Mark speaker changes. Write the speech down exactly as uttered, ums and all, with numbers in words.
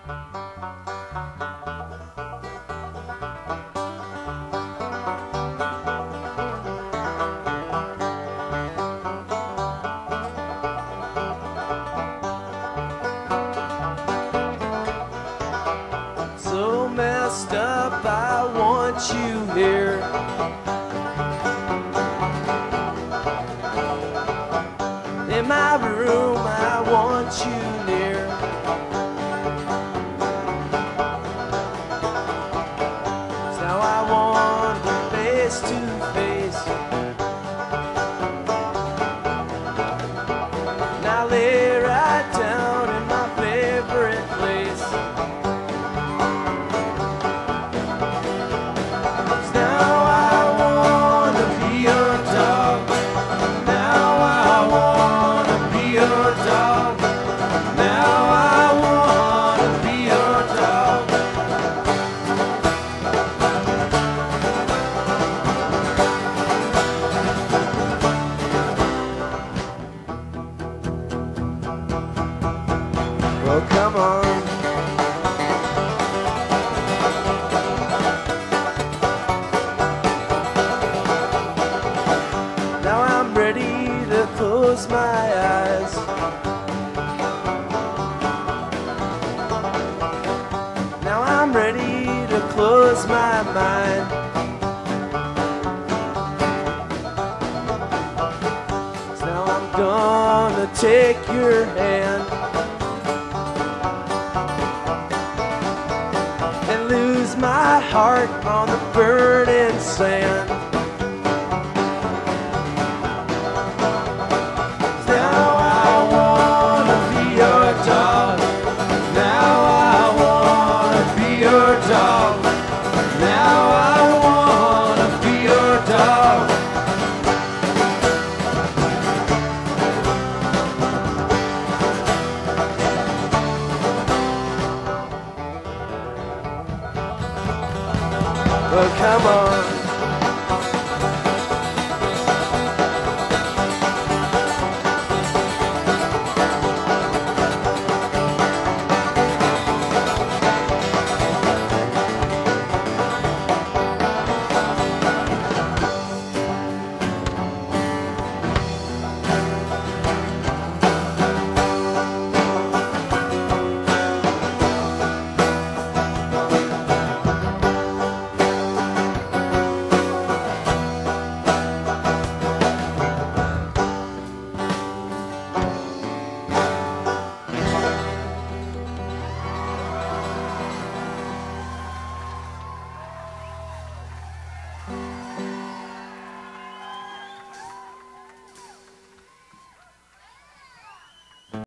Speaker 1: So messed up, I want you here. In my room, I want you near. So I want you face to face. Now lay right down in my favorite place. Now I wanna be your dog. Now I wanna be your dog. Now I wanna be your dog. Well, come on. Now I'm ready to close my eyes. Now I'm ready to close my mind. So now I'm gonna take your hand and lose my heart on the burning sand. Now I wanna be your dog. Now I wanna be your dog. Now I wanna be your dog. Well, come on.